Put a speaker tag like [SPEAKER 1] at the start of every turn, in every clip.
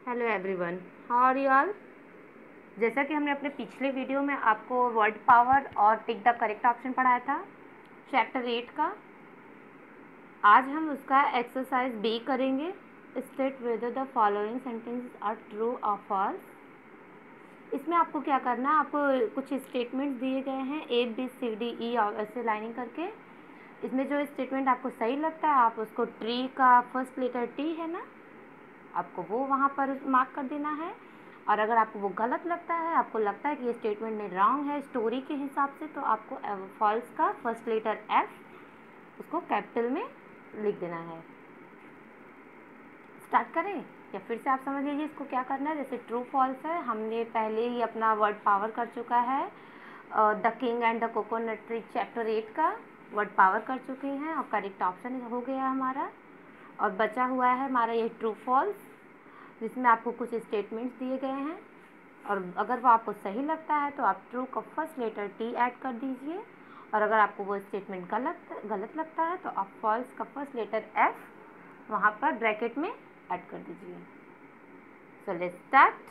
[SPEAKER 1] Hello everyone, how are you all. जैसा कि हमने अपने पिछले वीडियो में आपको वर्ड पावर और टिक द करेक्ट ऑप्शन पढ़ाया था चैप्टर 8 का, आज हम उसका एक्सरसाइज बी करेंगे। State whether the following sentences are true और फॉल्स। इसमें आपको क्या करना है, आपको कुछ स्टेटमेंट्स दिए गए हैं ABCDE और ऐसे लाइनिंग करके। इसमें जो स्टेटमेंट आपको सही लगता है आप उसको ट्री का फर्स्ट लेटर टी है ना, आपको वो वहाँ पर मार्क कर देना है। और अगर आपको वो गलत लगता है, आपको लगता है कि ये स्टेटमेंट में रॉन्ग है स्टोरी के हिसाब से, तो आपको फॉल्स का फर्स्ट लेटर एफ उसको कैपिटल में लिख देना है। स्टार्ट करें या फिर से आप समझ लीजिए इसको क्या करना है। जैसे ट्रू फॉल्स है, हमने पहले ही अपना वर्ड पावर कर चुका है। The king and the coconut tree chapter 8 का वर्ड पावर कर चुके हैं और करेक्ट ऑप्शन हो गया हमारा। और बचा हुआ है हमारा ये ट्रू फॉल्स, जिसमें आपको कुछ स्टेटमेंट्स दिए गए हैं और अगर वो आपको सही लगता है तो आप ट्रू का फर्स्ट लेटर टी ऐड कर दीजिए, और अगर आपको वो स्टेटमेंट गलत लगता है तो आप फॉल्स का फर्स्ट लेटर एफ वहाँ पर ब्रैकेट में ऐड कर दीजिए। So let's start.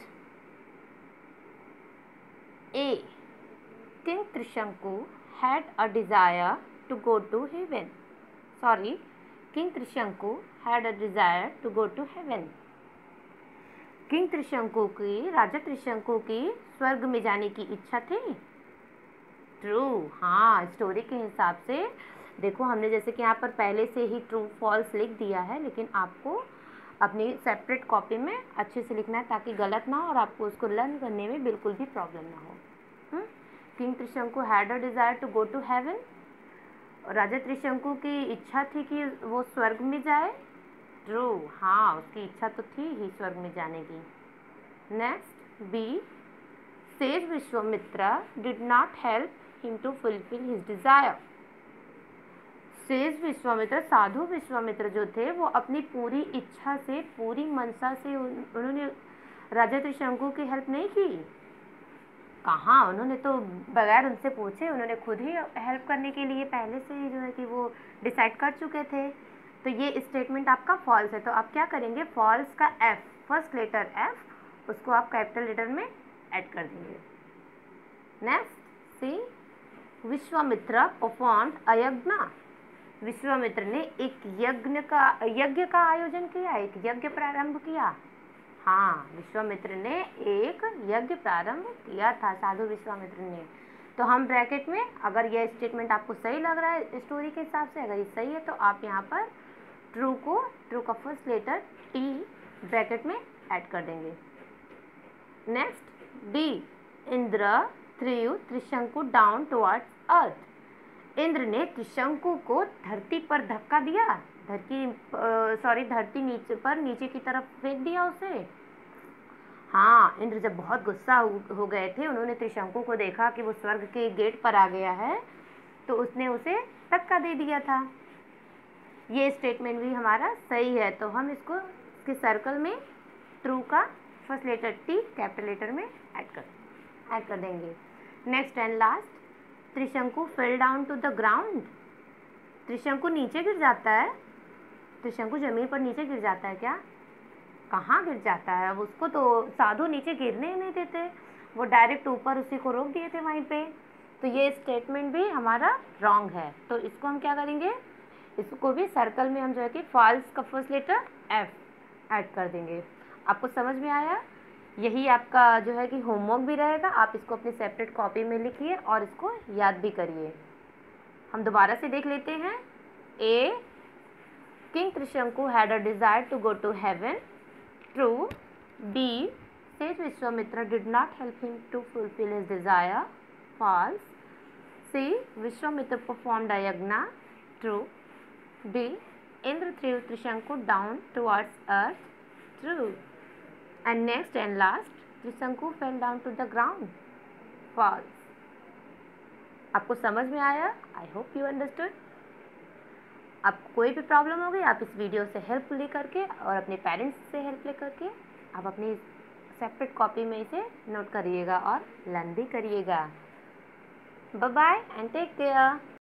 [SPEAKER 1] A, king Trishanku had a desire to go to heaven. Sorry, king Trishanku had a desire to go to heaven. King Trishanku की, राजा त्रिशंकु की स्वर्ग में जाने की इच्छा थी। ट्रू, हाँ, स्टोरी के हिसाब से देखो हमने जैसे कि यहाँ पर पहले से ही ट्रू फॉल्स लिख दिया है, लेकिन आपको अपनी सेपरेट कॉपी में अच्छे से लिखना है ताकि गलत ना हो और आपको उसको लर्न करने में बिल्कुल भी प्रॉब्लम ना हो। King Trishanku had a desire to go to heaven. राजा त्रिशंकु की इच्छा थी कि वो स्वर्ग में जाए। ट्रू, हाँ, उसकी इच्छा तो थी ही स्वर्ग में जाने की। Next B, sage Vishwamitra did not help him to fulfil his desire. Sage Vishwamitra, साधु विश्वामित्र जो थे वो अपनी पूरी इच्छा से, पूरी मनसा से उन्होंने राजा त्रिशंकु की हेल्प नहीं की। कहाँ, उन्होंने तो बगैर उनसे पूछे उन्होंने खुद ही हेल्प करने के लिए पहले से ही जो है कि वो डिसाइड कर चुके थे। तो ये स्टेटमेंट आपका फॉल्स है। तो आप क्या करेंगे, फॉल्स का एफ, फर्स्ट लेटर एफ, उसको आप कैपिटल लेटर में ऐड कर देंगे। Next C, Vishwamitra performed a yagya. Vishwamitra ने एक यज्ञ का आयोजन किया, एक यज्ञ प्रारंभ किया। हाँ, विश्वामित्र ने एक यज्ञ प्रारंभ किया था, साधु विश्वामित्र ने। तो हम ब्रैकेट में, अगर यह स्टेटमेंट आपको सही लग रहा है स्टोरी के हिसाब से, अगर ये सही है तो आप यहाँ पर ट्रू का फर्स्ट लेटर टी ब्रैकेट में ऐड कर देंगे। Next D, Indra threw Trishanku down towards earth. Indra ने त्रिशंकु को धरती पर धक्का दिया, धरती नीचे की तरफ फेंक दिया उसे। हाँ, इंद्र जब बहुत गुस्सा हो गए थे, उन्होंने त्रिशंकु को देखा कि वो स्वर्ग के गेट पर आ गया है, तो उसने उसे धक्का दे दिया था। ये स्टेटमेंट भी हमारा सही है, तो हम इसके सर्कल में ट्रू का first letter T capital letter में ऐड कर देंगे। Next and last, Trishanku fell down to the ground. Trishanku नीचे गिर जाता है। त्रिशंकु जमीन पर नीचे गिर जाता है क्या? कहाँ गिर जाता है, अब उसको तो साधु नीचे गिरने ही नहीं देते, वो डायरेक्ट ऊपर उसी को रोक दिए थे वहीं पे। तो ये स्टेटमेंट भी हमारा रॉन्ग है। तो इसको हम क्या करेंगे, इसको भी सर्कल में हम जो है कि फॉल्स का फर्स्ट लेटर एफ ऐड कर देंगे। आपको समझ में आया? यही आपका जो है कि होमवर्क भी रहेगा, आप इसको अपनी सेपरेट कॉपी में लिखिए और इसको याद भी करिए। हम दोबारा से देख लेते हैं। A, king Trishanku had a desire to go to heaven. True. B, sage Vishwamitra did not help him to fulfil his desire. False. C, Vishwamitra performed a yagya. True. D, Indra threw Trishanku down towards earth. True. And next and last, Trishanku fell down to the ground. False. आपको समझ में आया? I hope you understood. आपको कोई भी problem हो गई, आप इस वीडियो से हेल्प ले करके और अपने पेरेंट्स से हेल्प ले करके आप अपनी सेपरेट कॉपी में इसे नोट करिएगा और लर्न भी करिएगा। Bye bye and take care.